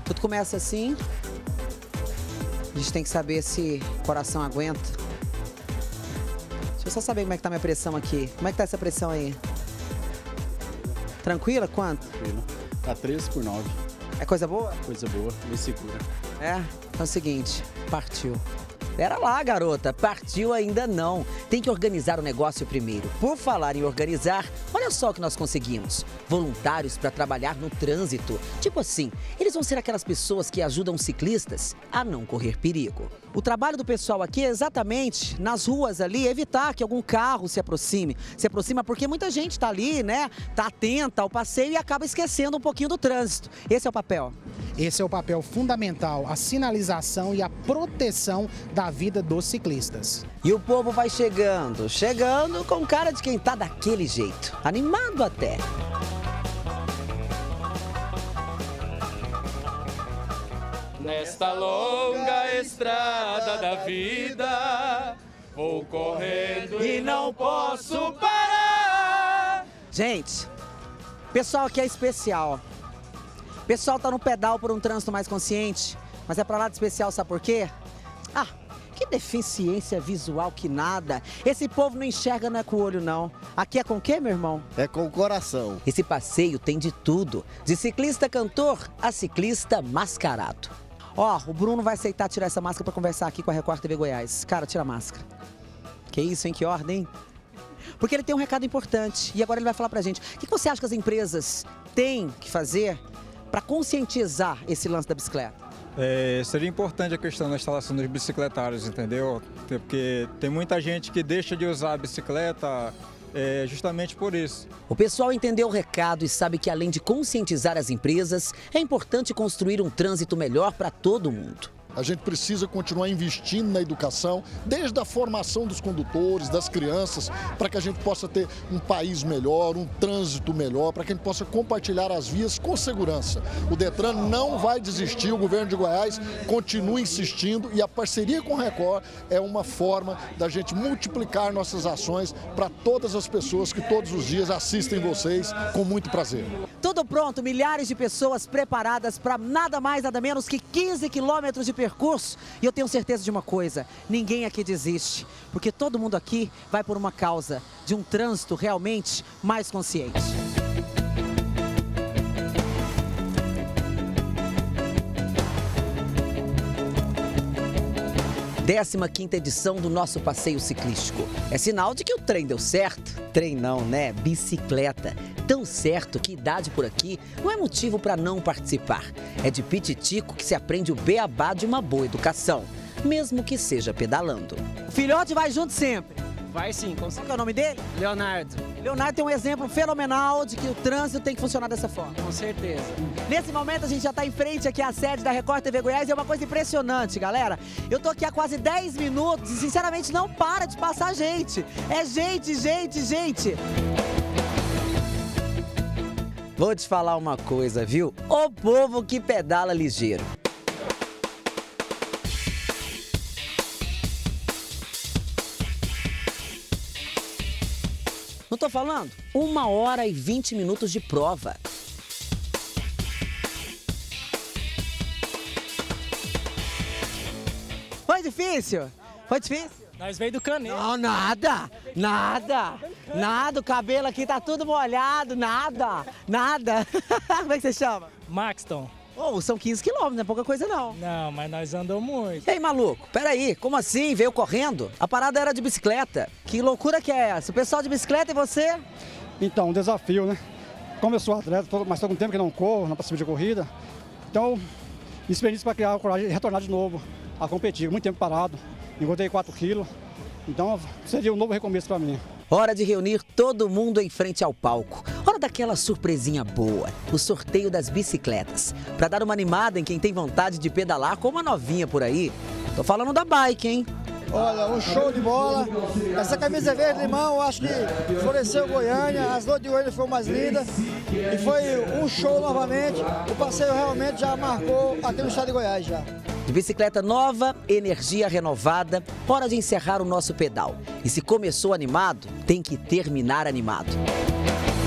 Tudo começa assim. A gente tem que saber se o coração aguenta. Deixa eu só saber como é que tá minha pressão aqui. Como é que tá essa pressão aí? Tranquila? Quanto? Tranquilo. Tá 13/9. É coisa boa? Coisa boa, me segura. É? Então é o seguinte, partiu. Pera lá, garota, partiu ainda não. Tem que organizar o negócio primeiro. Por falar em organizar, olha só o que nós conseguimos. Voluntários para trabalhar no trânsito. Tipo assim, eles vão ser aquelas pessoas que ajudam ciclistas a não correr perigo. O trabalho do pessoal aqui é exatamente nas ruas ali, evitar que algum carro se aproxime. Se aproxima porque muita gente tá ali, né? Tá atenta ao passeio e acaba esquecendo um pouquinho do trânsito. Esse é o papel. Esse é o papel fundamental, a sinalização e a proteção da vida dos ciclistas. E o povo vai chegando com cara de quem tá daquele jeito, animado até. Nesta longa estrada da vida, vou correndo e não posso parar. Gente, pessoal aqui é especial. O pessoal tá no pedal por um trânsito mais consciente, mas é pra lá de especial, sabe por quê? Ah, que deficiência visual que nada. Esse povo não enxerga, não é com o olho, não. Aqui é com o quê, meu irmão? É com o coração. Esse passeio tem de tudo, de ciclista cantor a ciclista mascarado. Ó, o Bruno vai aceitar tirar essa máscara pra conversar aqui com a Record TV Goiás. Cara, tira a máscara. Que isso, hein? Que ordem, hein? Porque ele tem um recado importante e agora ele vai falar pra gente. O que você acha que as empresas têm que fazer para conscientizar esse lance da bicicleta? Seria importante a questão da instalação dos bicicletários, entendeu? Porque tem muita gente que deixa de usar a bicicleta justamente por isso. O pessoal entendeu o recado e sabe que além de conscientizar as empresas, é importante construir um trânsito melhor para todo mundo. A gente precisa continuar investindo na educação, desde a formação dos condutores, das crianças, para que a gente possa ter um país melhor, um trânsito melhor, para que a gente possa compartilhar as vias com segurança. O Detran não vai desistir, o governo de Goiás continua insistindo e a parceria com o Record é uma forma da gente multiplicar nossas ações para todas as pessoas que todos os dias assistem vocês com muito prazer. Tudo pronto, milhares de pessoas preparadas para nada mais, nada menos que 15 quilômetros de percurso. E eu tenho certeza de uma coisa, ninguém aqui desiste, porque todo mundo aqui vai por uma causa de um trânsito realmente mais consciente. Décima quinta edição do nosso passeio ciclístico. É sinal de que o trem deu certo. Trem não, né? Bicicleta. Tão certo que idade por aqui não é motivo para não participar. É de pititico que se aprende o beabá de uma boa educação, mesmo que seja pedalando. O filhote vai junto sempre. Vai sim, com Qual que é o nome dele? Leonardo. Leonardo tem um exemplo fenomenal de que o trânsito tem que funcionar dessa forma. Com certeza. Nesse momento a gente já está em frente aqui à sede da Record TV Goiás e é uma coisa impressionante, galera. Eu tô aqui há quase 10 minutos e sinceramente não para de passar gente. É gente, gente, gente. Vou te falar uma coisa, viu? O povo que pedala ligeiro. Não tô falando? 1h e 20 minutos de prova. Foi difícil? Foi difícil? Nós veio do Caneiro. Não, nada, nada, o cabelo aqui tá tudo molhado, nada. Como é que você chama? Maxton. Oh, são 15 quilômetros, não é pouca coisa não. Não, mas nós andamos muito. Ei, maluco, peraí, como assim? Veio correndo? A parada era de bicicleta. Que loucura que é essa? O pessoal de bicicleta e você? Então, um desafio, né? Como eu sou atleta, mas estou com tempo que não corro, não participo de corrida. Então, experiência para criar a coragem e retornar de novo a competir. Muito tempo parado, engordei 4 quilos. Então, seria um novo recomeço para mim. Hora de reunir todo mundo em frente ao palco. Hora daquela surpresinha boa, o sorteio das bicicletas. Para dar uma animada em quem tem vontade de pedalar com uma novinha por aí. Tô falando da bike, hein? Olha, um show de bola. Essa camisa verde-limão, eu acho que floresceu Goiânia. As noites de Goiânia foram mais lindas. E foi um show novamente. O passeio realmente já marcou aqui no estado de Goiás já. De bicicleta nova, energia renovada, hora de encerrar o nosso pedal. E se começou animado, tem que terminar animado.